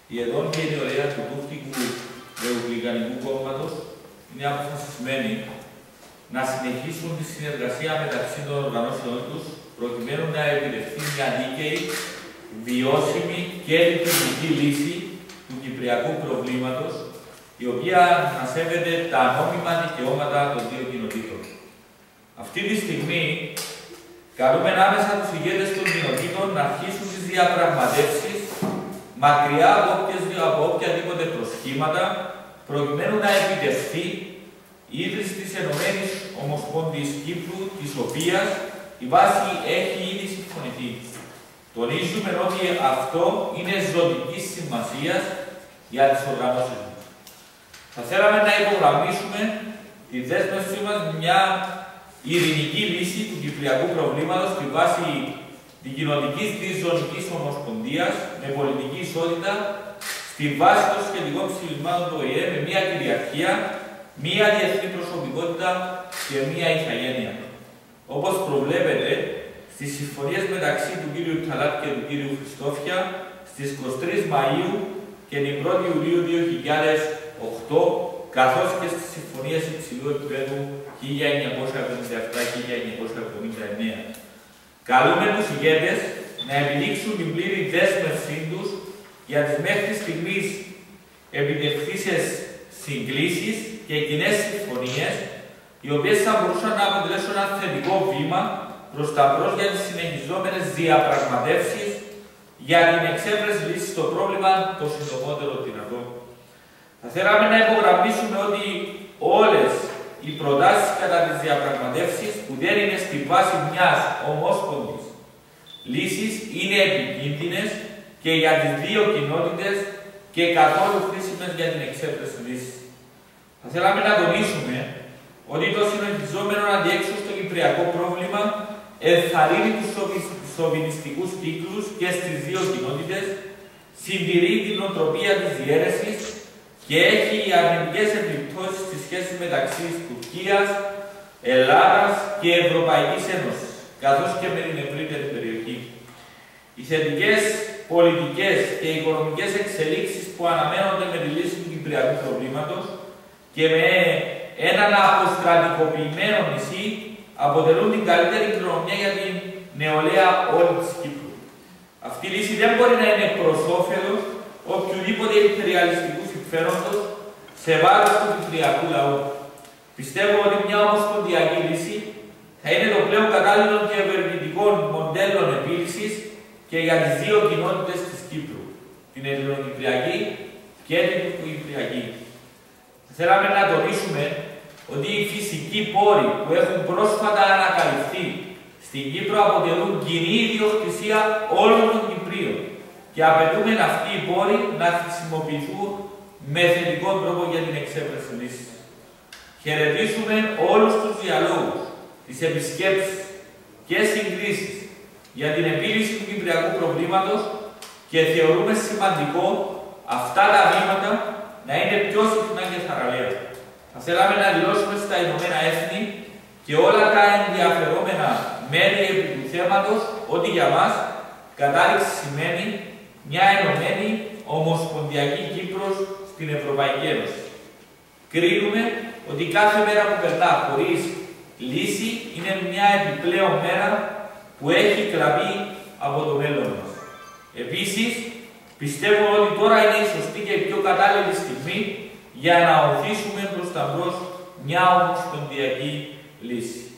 Η ΕΔΟΝ και η νεολαία του Τούρκικου Ρεπουμπλικανικού Κόμματος είναι αποφασισμένοι να συνεχίσουν τη συνεργασία μεταξύ των οργανώσεων τους προκειμένου να επιτευχθεί μια δίκαιη, βιώσιμη και λειτουργική λύση του κυπριακού προβλήματος, η οποία να σέβεται τα νόμιμα δικαιώματα των δύο κοινοτήτων. Αυτή τη στιγμή, καλούμε άμεσα τους ηγέτες των κοινοτήτων να αρχίσουν τις διαπραγματεύσεις μακριά από οποιαδήποτε προσχήματα, προκειμένου να επιτευχθεί η ίδρυση της Ενωμένης Ομοσπονδίας Κύπρου, της οποίας η βάση έχει ήδη συμφωνηθεί. Τονίζουμε ότι αυτό είναι ζωτικής σημασίας για τις οργανώσεις μας. Θα θέλαμε να υπογραμμίσουμε τη δέσμευσή μας μια ειρηνική λύση του κυπριακού προβλήματος στη βάση δικοινοτικής διζωνικής ομοσπονδίας με πολιτική ισότητα, στη βάση των σχετικών ψηφισμάτων του ΟΗΕ με μια κυριαρχία, μια διεθνή προσωπικότητα και μια ηθαγένεια. Όπως προβλέπεται στις συμφωνίες μεταξύ του κ. Ταλάτ και του κ. Χριστόφια στις 23 Μαΐου και την 1η Ιουλίου 2008, καθώς και στις συμφωνίες υψηλού επίπεδου 1977-1979. Καλούμε τους ηγέτες να επιδείξουν την πλήρη δέσμευσή τους για τις μέχρι στιγμής επιτευχθήσεις συγκλήσεις και κοινές συμφωνίες, οι οποίες θα μπορούσαν να αποτελέσουν ένα θετικό βήμα προς τα μπρος για τις συνεχιζόμενες διαπραγματεύσεις για την εξέβρεση λύση στο πρόβλημα το συντομότερο δυνατό. Θα θέλαμε να υπογραμμίσουμε ότι όλες οι προτάσεις κατά τις διαπραγματεύσεις που δεν είναι στη βάση μιας ομόσπονδης λύσης είναι επικίνδυνες και για τις δύο κοινότητες και καθόλου χρήσιμες για την εξέβρεση λύσης. Θα θέλαμε να τονίσουμε ότι το συνεχιζόμενο αντιέξοδο στο κυπριακό πρόβλημα ενθαρρύνει τους σοβινιστικούς κύκλους και στις δύο κοινότητες, συντηρεί την νοοτροπία της διαίρεσης και έχει αρνητικές επιπτώσεις στις σχέσεις μεταξύ Τουρκίας, Ελλάδας και Ευρωπαϊκής Ένωσης, καθώς και με την ευρύτερη περιοχή. Οι θετικές πολιτικές και οικονομικές εξελίξεις που αναμένονται με τη λύση του κυπριακού προβλήματος και με έναν αποστρατικοποιημένο νησί αποτελούν την καλύτερη κληρονομιά για την νεολαία όλη της Κύπρου. Αυτή η λύση δεν μπορεί να είναι προς όφελος οποιοδήποτε υπεριαλιστικού συμφέροντος σε βάρος του κυπριακού λαού. Πιστεύω ότι μια ομοσπονδιακή λύση θα είναι το πλέον κατάλληλο και ευεργετικό μοντέλο επίλυσης και για τις δύο κοινότητες της Κύπρου, την Ελληνοκυπριακή και την Τουρκοκυπριακή. Θέλαμε να τονίσουμε ότι οι φυσικοί πόροι που έχουν πρόσφατα ανακαλυφθεί στην Κύπρο αποτελούν κοινή ιδιοκτησία όλων των Κυπρίων και απαιτούμε αυτοί οι πόροι να χρησιμοποιηθούν με θετικό τρόπο για την εξέβρεση λύσης. Χαιρετίζουμε όλους τους διαλόγους, τις επισκέψεις και συγκρίσεις για την επίλυση του κυπριακού προβλήματος και θεωρούμε σημαντικό αυτά τα βήματα να είναι πιο συχνά και θαραλέα. Θα θέλαμε να δηλώσουμε στα Ηνωμένα Έθνη και όλα τα ενδιαφερόμενα μέρη επί του θέματος ότι για μας κατάληξη σημαίνει μια ενωμένη ομοσπονδιακή Κύπρος στην Ευρωπαϊκή Ένωση. Κρίνουμε ότι κάθε μέρα που περνά χωρίς λύση είναι μια επιπλέον μέρα που έχει κλαπεί από το μέλλον μας. Επίσης, πιστεύω ότι τώρα είναι η σωστή και πιο κατάλληλη στιγμή για να οθήσουμε προς τα μπρος μια ομοσπονδιακή λύση.